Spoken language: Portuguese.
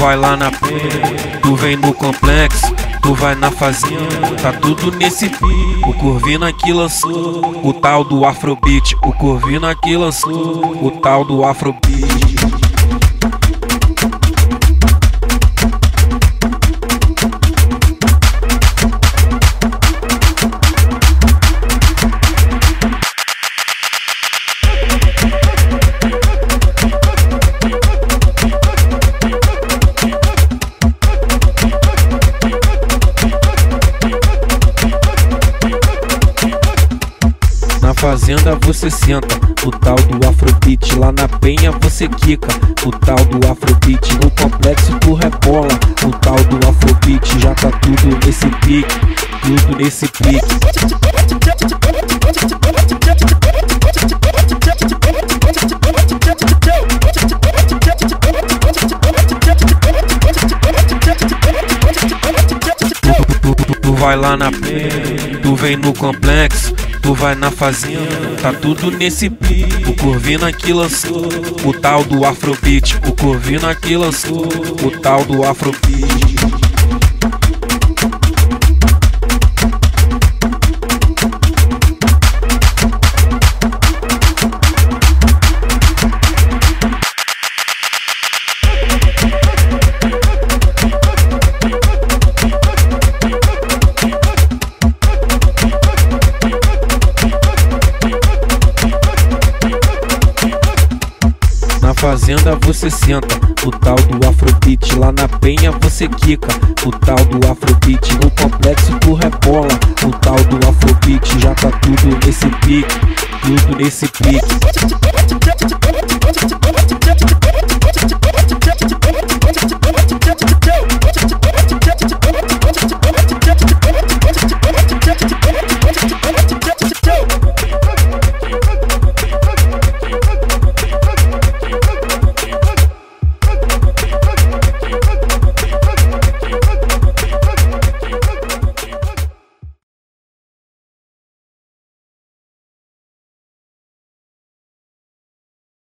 vai lá na penha, tu vem no complexo, tu vai na fazenda, tá tudo nesse pique. O Curvina que lançou o tal do Afrobeat, o Curvina que lançou o tal do Afrobeat. Na fazenda você senta, o tal do Afrobeat. Lá na penha você quica, o tal do Afrobeat. No complexo tu rebola, o tal do Afrobeat. Já tá tudo nesse pique, tudo nesse pique. Tu vai lá na penha, tu vem no complexo, tu vai na fazenda, tá tudo nesse pique. O Curvina que lançou o tal do Afrobeat, o Curvina que lançou o tal do Afrobeat. Na fazenda você senta, o tal do Afrobeat. Lá na penha você quica, o tal do Afrobeat. No complexo tu rebola, o tal do Afrobeat. Já tá tudo nesse pique, tudo nesse pique.